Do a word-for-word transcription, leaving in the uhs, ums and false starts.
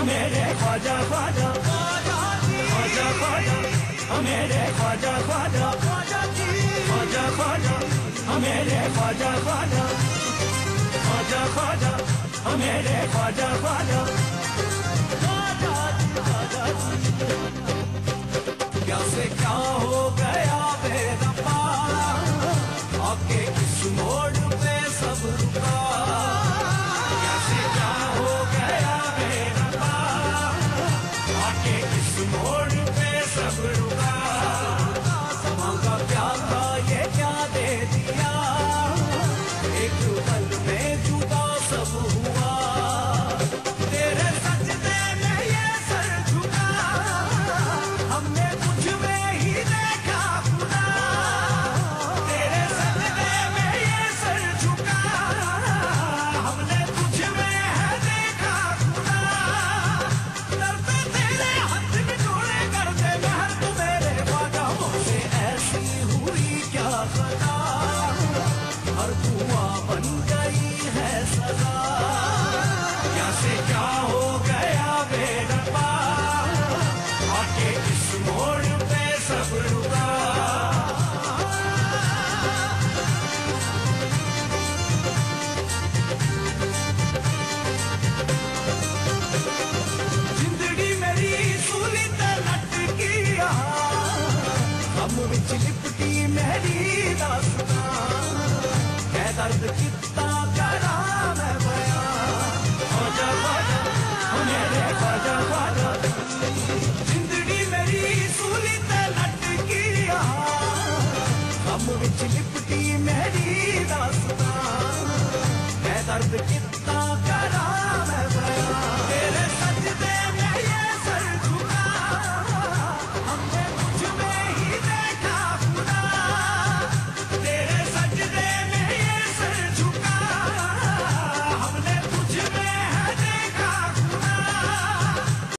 मेरे ख्वाजा ख्वाजा ख्वाजा ख्वाजा मेरे ख्वाजा ख्वाजा ख्वाजा ख्वाजा मेरे ख्वाजा ख्वाजा ख्वाजा ख्वाजा मेरे ख्वाजा ख्वाजा क्या से क्या हो गया बेरब्बा आके किस मोड़ पे सब रुका। कैसे क्या हो गया बेरब्बा आके किस मोड़ पे सब रुका। मांगा क्या था ये क्या दे दिया एक पल में जुदा सब हुआ। तेरे सजदे में ये सर झुका हमने तुझ में ही देखा खुदा। तेरे सजदे में ये सर झुका हमने तुझ में है देखा खुदा। दर पे तेरे हाथ में जोड़े कर दे महर तू मेरे ख्वाजा मुझसे ऐसी हुई क्या खता हर दुआ बन गई है सजा। कैसे क्या हो गया बेरब्बा आके इस मोड़ पे सब रुका। जिंदगी मेरी सूली ते लटकी हम विच लिपटी मेरी दास्तां कै दर्द कितना करा मैं बयां। ख्वाजा ख्वाजा मेरे ख्वाजा ख्वाजा जिंदगी मेरी सूली ते लटकी हम विच लिपटी मेरी दास्तां कै दर्द कितना